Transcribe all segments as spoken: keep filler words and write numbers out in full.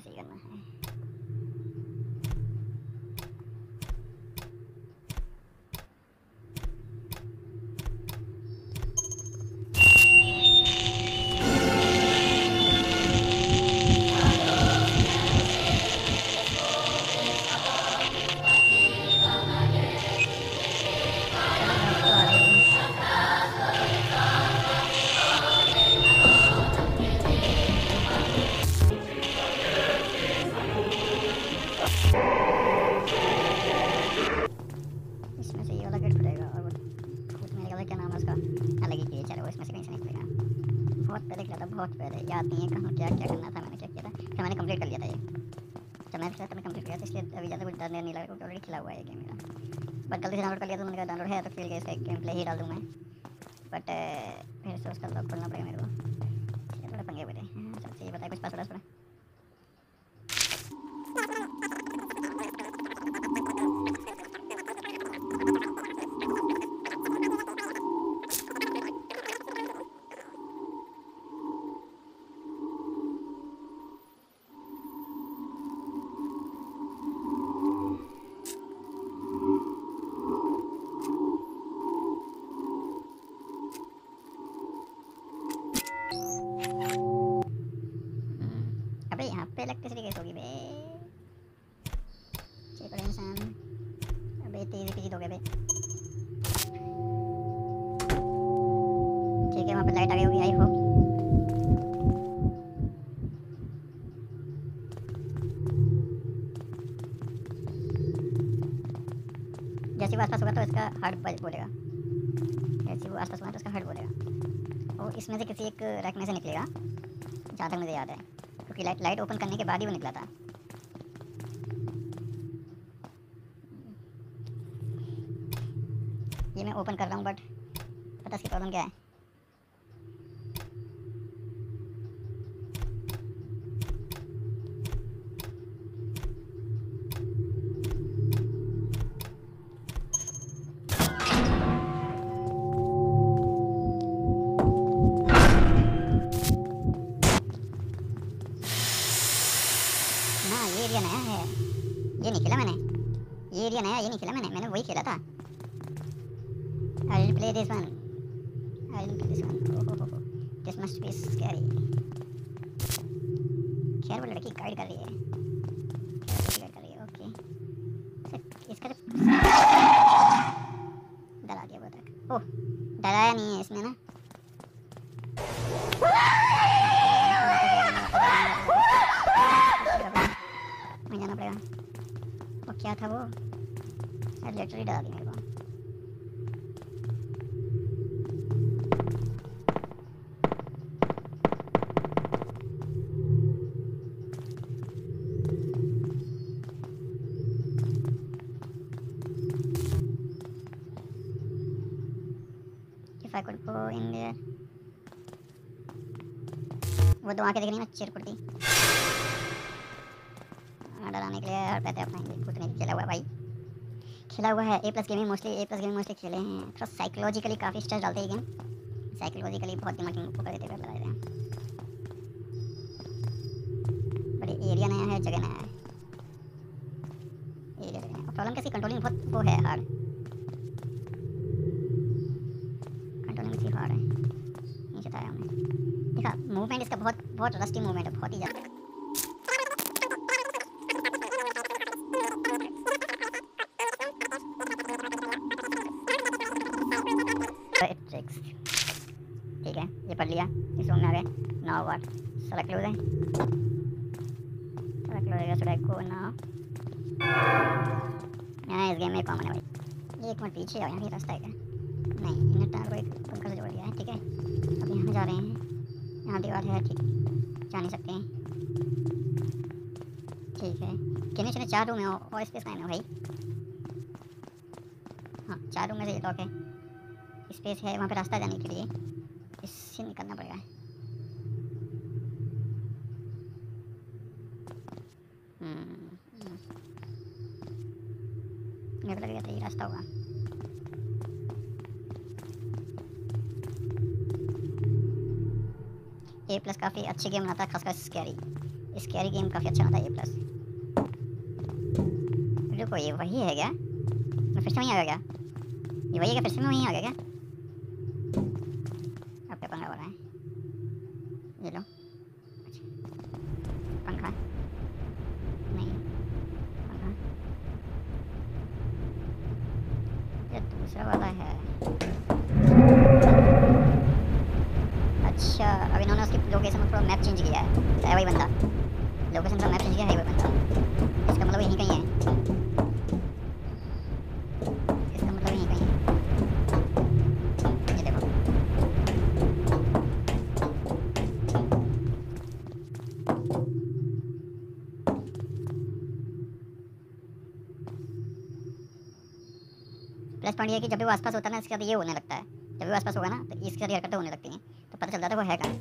ऐसे ही करना है। इसमें से ये वाला गेट खुलेगा और वो भूत मेरे ख्याल क्या नाम है उसका अलग ही क्रिएचर है, वो इसमें से कहीं से निकलेगा। बहुत पहले खेला था, बहुत पहले, याद नहीं है कहाँ क्या क्या करना था, मैंने क्या किया था। फिर मैंने कंप्लीट कर लिया था ये, जब मैंने खेला था मैं कंप्लीट किया था, इसलिए अभी ज़्यादा कुछ डर नहीं लगा क्योंकि ऑलरेडी खेला हुआ है ये गेम मेरा। बट गलती से डाउनलोड कर लिया तो मैंने कहा डाउनलोड है तो खेल के इसका गेम प्ले ही डाल दूँ मैं, बट फिर से उसका लॉक खोलना पड़ेगा मेरे को, थोड़ा पंगे हुए थे। चल सही बताया कुछ पासवर्ड वासवर्ड। अबे यहाँ पे इलेक्ट्रिसिटी कैसे होगी बे? चेक इंसान, अबे तेजी पीछे हो गया बे। ठीक है वहाँ पे लाइट आ गई होगी आई होप। जैसे वो आसपास होगा तो इसका हार्ट बोलेगा, जैसे वो आसपास होगा तो इसका हार्ट बोलेगा। और इसमें से किसी एक रैक में से निकलेगा, जहाँ तक मुझे याद है, क्योंकि लाइट लाइट ओपन करने के बाद ही वो निकला था। ये मैं ओपन कर रहा हूँ बट पता इसकी प्रॉब्लम क्या है। ना ये एरिया नया है, ये नहीं खेला मैंने, ये एरिया नया ये नहीं खेला मैंने, मैंने वही खेला था। I will play this one. I will play this one. Oh, oh, oh, oh. This must be scary. खैर वो लड़की गाइड कर रही है, गाइड कर रही है, ओके। इसका डरा दिया बहुत तक। ओह डराया नहीं है इसने ना। मैं जाना पड़ेगा। वो क्या था वो? लिटरली डरा दिया मेरे को। If I could go in there, वो दो आंखें दिख रही ना चिरकुटी, डराने के लिए हर पैसे अपनाएंगे। कुछ नहीं खेला हुआ है भाई, खेला हुआ है। A plus gaming mostly A plus gaming mostly खेले हैं। थोड़ा साइकोलॉजिकली काफ़ी स्ट्रेस डालते हैं गेम, साइकोलॉजिकली बहुत दिमाग को कर देते हैं, लगा देते हैं। बट एरिया नया है, जगह नया है, एरिया जगह नया। प्रॉब्लम कैसी कंट्रोलिंग बहुत वो है हार्ड, कंट्रोलिंग सी हार्ड है। नीचे था हमने देखा मूवमेंट इसका बहुत बहुत रस्टी मूवमेंट है, बहुत ही ज़्यादा। ठीक है ये पढ़ लिया, इस रूम में आ गए। नाउ व्हाट, सारा क्लोज है, सारा क्लोज है। Should I go now? यहाँ इस गेम में कॉमन है भाई। ये एक मिनट पीछे आओ, यहाँ भी रास्ता है क्या? नहीं, इन्हें टायर को एक पंखा से जोड़ दिया है। ठीक है अब यहाँ जा रहे हैं, यहाँ दीवार है, ठीक जा नहीं सकते हैं। ठीक है कितने चुने चार रूम है और स्पेस का है भाई। हाँ चार रूम में से ये लॉक है, स्पेस है वहाँ पे रास्ता जाने के लिए, इससे निकलना पड़ेगा। मेरे को लग रहा था ये रास्ता होगा। ए प्लस काफ़ी अच्छी गेम बनाता है, खासकर स्कैरी। स्कैरी गेम काफ़ी अच्छा होता है ये प्लस। रुको, ये वही है क्या? मैं फिर से वहीं आ गया क्या? ये वही है क्या? फिर से मैं वहीं आ गया क्या? अब क्या पंखा हो रहा है? ये लो। अच्छा, पंखा नहीं, पंखा ये दूसरा वाला है। अच्छा, अब इन्होंने उसकी लोकेशन में थोड़ा मैप चेंज किया है। है वही बंदा, लोकेशन का मैप चेंज किया है वही बंदा। इसका मतलब यहीं कहीं है, इसका मतलब यहीं कहीं है। ये देखो, प्लस पॉइंट ये है कि जब भी वो आसपास होता है ना, इसके बाद ये होने लगता है। जब भी वो आसपास होगा ना तो इसके साथ हरकतें होने लगती हैं, तो पता चलता था वो है कहाँ।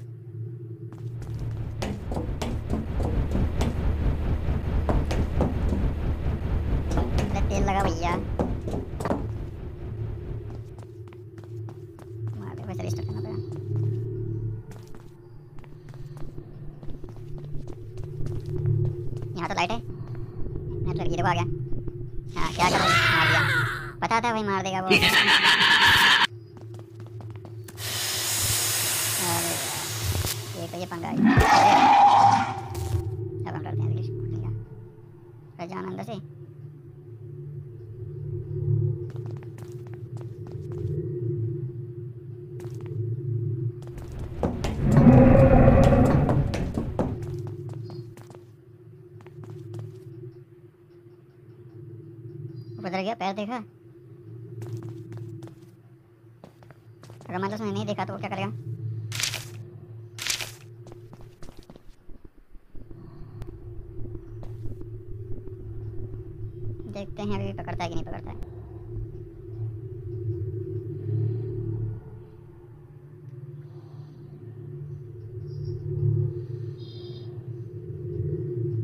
अरे तेल लगा भैया, मार दे, वैसे रिस्टार्ट करना पड़ेगा। यहाँ तो लाइट है, नेट लड़की देखो आ गया। हाँ क्या कर रहा है, मार दिया, पता था भाई मार देगा वो। अरे यार, ये तो ये पंगा है। अब हम लड़ते हैं इंग्लिश का जान अंदर से। बदल गया, पैर देखा? अगर मान लो उसने नहीं देखा तो वो क्या करेगा? देखते हैं अभी पकड़ता है कि नहीं पकड़ता है।